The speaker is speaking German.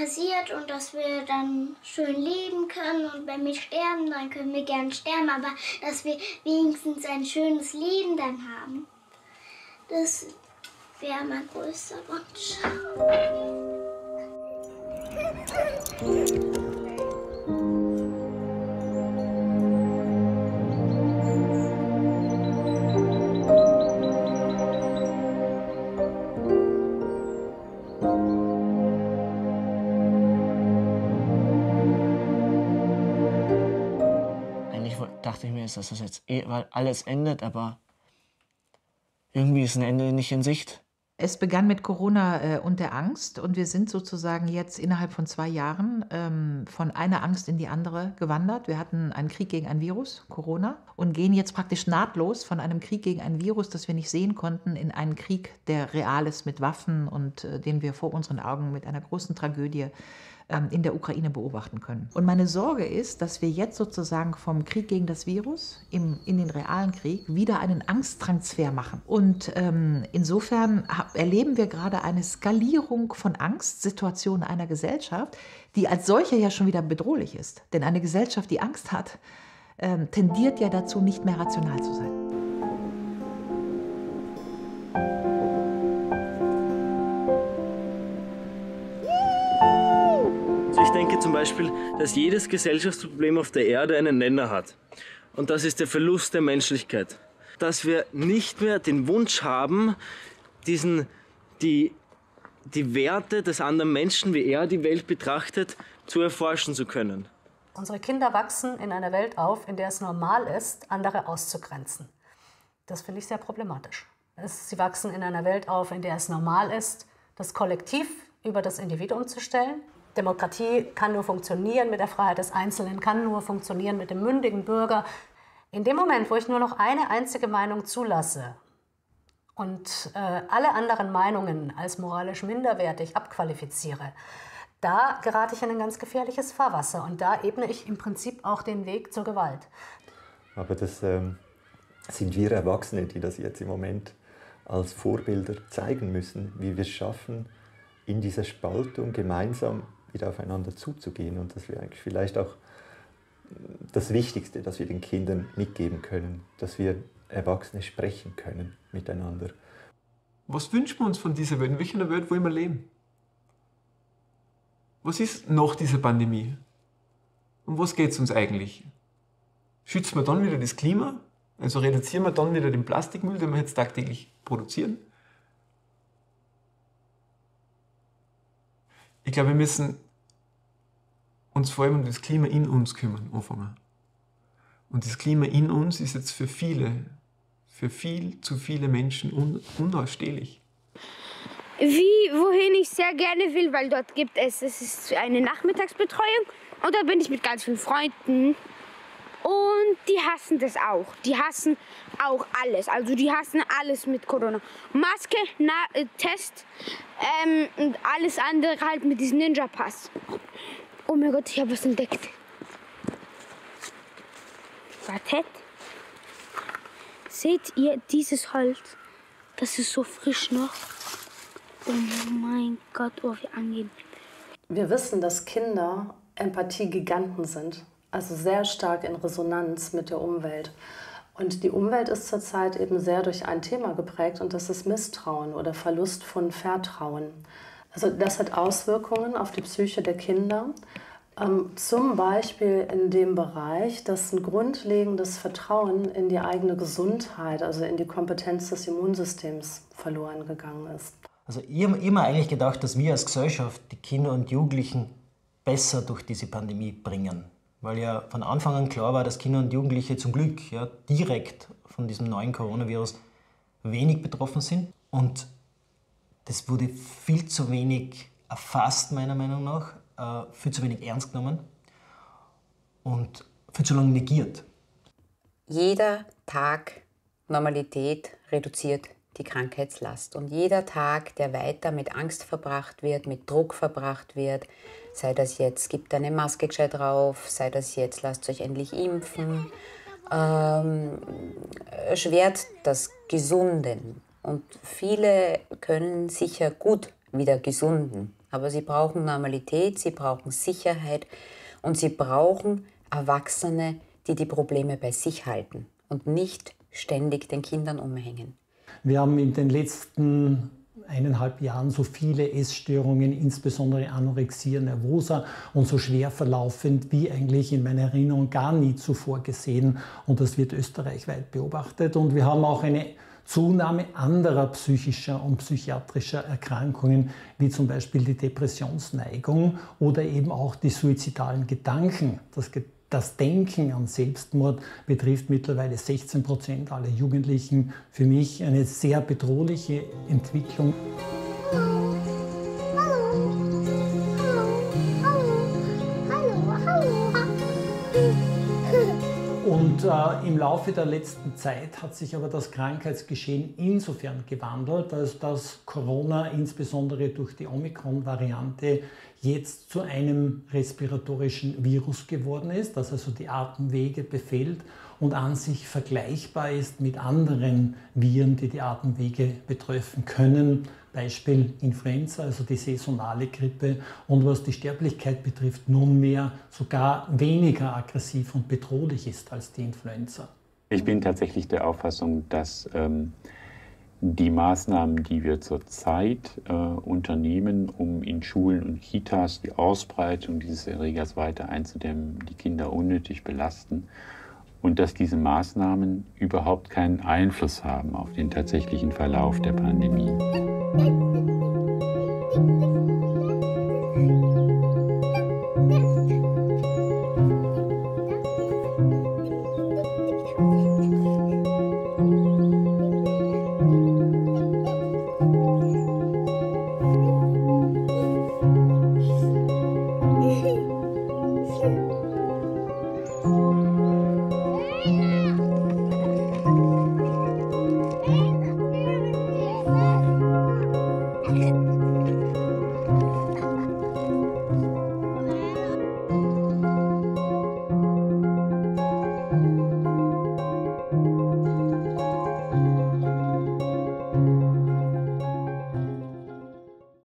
passiert und dass wir dann schön leben können. Und wenn wir sterben, dann können wir gern sterben, aber dass wir wenigstens ein schönes Leben dann haben. Das wäre mein größter Wunsch. Dachte ich mir, dass das jetzt alles endet, aber irgendwie ist ein Ende nicht in Sicht. Es begann mit Corona und der Angst und wir sind sozusagen jetzt innerhalb von 2 Jahren von einer Angst in die andere gewandert. Wir hatten einen Krieg gegen ein Virus, Corona, und gehen jetzt praktisch nahtlos von einem Krieg gegen ein Virus, das wir nicht sehen konnten, in einen Krieg, der real ist mit Waffen und den wir vor unseren Augen mit einer großen Tragödie in der Ukraine beobachten können. Und meine Sorge ist, dass wir jetzt sozusagen vom Krieg gegen das Virus in den realen Krieg wieder einen Angsttransfer machen. Und insofern erleben wir gerade eine Skalierung von Angstsituationen einer Gesellschaft, die als solche ja schon wieder bedrohlich ist. Denn eine Gesellschaft, die Angst hat, tendiert ja dazu, nicht mehr rational zu sein. Ich denke zum Beispiel, dass jedes Gesellschaftsproblem auf der Erde einen Nenner hat. Und das ist der Verlust der Menschlichkeit. Dass wir nicht mehr den Wunsch haben, die Werte des anderen Menschen, wie er die Welt betrachtet, zu erforschen zu können. Unsere Kinder wachsen in einer Welt auf, in der es normal ist, andere auszugrenzen. Das finde ich sehr problematisch. Sie wachsen in einer Welt auf, in der es normal ist, das Kollektiv über das Individuum zu stellen. Demokratie kann nur funktionieren mit der Freiheit des Einzelnen, kann nur funktionieren mit dem mündigen Bürger. In dem Moment, wo ich nur noch eine einzige Meinung zulasse und alle anderen Meinungen als moralisch minderwertig abqualifiziere, da gerate ich in ein ganz gefährliches Fahrwasser und da ebne ich im Prinzip auch den Weg zur Gewalt. Aber das sind wir Erwachsene, die das jetzt im Moment als Vorbilder zeigen müssen, wie wir es schaffen, in dieser Spaltung gemeinsam wieder aufeinander zuzugehen. Und das wäre eigentlich vielleicht auch das Wichtigste, das wir den Kindern mitgeben können, dass wir Erwachsene sprechen können miteinander. Was wünschen wir uns von dieser Welt? In welcher Welt wollen wir leben? Was ist nach dieser Pandemie? Um was geht es uns eigentlich? Schützen wir dann wieder das Klima? Also reduzieren wir dann wieder den Plastikmüll, den wir jetzt tagtäglich produzieren? Ich glaube, wir müssen uns vor allem um das Klima in uns kümmern, anfangen. Und das Klima in uns ist jetzt für viel zu viele Menschen unausstehlich. Wohin ich sehr gerne will, weil dort gibt es ist eine Nachmittagsbetreuung und da bin ich mit ganz vielen Freunden. Und die hassen das auch. Die hassen auch alles. Also die hassen alles mit Corona. Maske, Test und alles andere halt mit diesem Ninja-Pass. Oh mein Gott, ich habe was entdeckt. Wartet. Seht ihr dieses Holz? Das ist so frisch noch. Oh mein Gott, oh, wie angenehm. Wir wissen, dass Kinder Empathie-Giganten sind. Also sehr stark in Resonanz mit der Umwelt. Und die Umwelt ist zurzeit eben sehr durch ein Thema geprägt und das ist Misstrauen oder Verlust von Vertrauen. Also das hat Auswirkungen auf die Psyche der Kinder. Zum Beispiel in dem Bereich, dass ein grundlegendes Vertrauen in die eigene Gesundheit, also in die Kompetenz des Immunsystems verloren gegangen ist. Also ich habe immer eigentlich gedacht, dass wir als Gesellschaft die Kinder und Jugendlichen besser durch diese Pandemie bringen. Weil ja von Anfang an klar war, dass Kinder und Jugendliche zum Glück direkt von diesem neuen Coronavirus wenig betroffen sind. Und das wurde viel zu wenig erfasst, meiner Meinung nach, viel zu wenig ernst genommen und viel zu lange negiert. Jeder Tag Normalität reduziert die Krankheitslast. Und jeder Tag, der weiter mit Angst verbracht wird, mit Druck verbracht wird, sei das jetzt, gibt eine Maske gescheit drauf, sei das jetzt, lasst euch endlich impfen, erschwert das Gesunden. Und viele können sicher gut wieder gesunden. Aber sie brauchen Normalität, sie brauchen Sicherheit und sie brauchen Erwachsene, die die Probleme bei sich halten und nicht ständig den Kindern umhängen. Wir haben in den letzten 1,5 Jahren so viele Essstörungen, insbesondere Anorexia nervosa, und so schwer verlaufend wie eigentlich in meiner Erinnerung gar nie zuvor gesehen. Und das wird österreichweit beobachtet. Und wir haben auch eine Zunahme anderer psychischer und psychiatrischer Erkrankungen, wie zum Beispiel die Depressionsneigung oder eben auch die suizidalen Gedanken. Das Denken an Selbstmord betrifft mittlerweile 16% aller Jugendlichen. Für mich eine sehr bedrohliche Entwicklung. Und im Laufe der letzten Zeit hat sich aber das Krankheitsgeschehen insofern gewandelt, als dass Corona insbesondere durch die Omikron-Variante jetzt zu einem respiratorischen Virus geworden ist, das also die Atemwege befällt und an sich vergleichbar ist mit anderen Viren, die die Atemwege betreffen können. Beispiel Influenza, also die saisonale Grippe, und was die Sterblichkeit betrifft, nunmehr sogar weniger aggressiv und bedrohlich ist als die Influenza. Ich bin tatsächlich der Auffassung, dass die Maßnahmen, die wir zurzeit unternehmen, um in Schulen und Kitas die Ausbreitung dieses Erregers weiter einzudämmen, die Kinder unnötig belasten und dass diese Maßnahmen überhaupt keinen Einfluss haben auf den tatsächlichen Verlauf der Pandemie.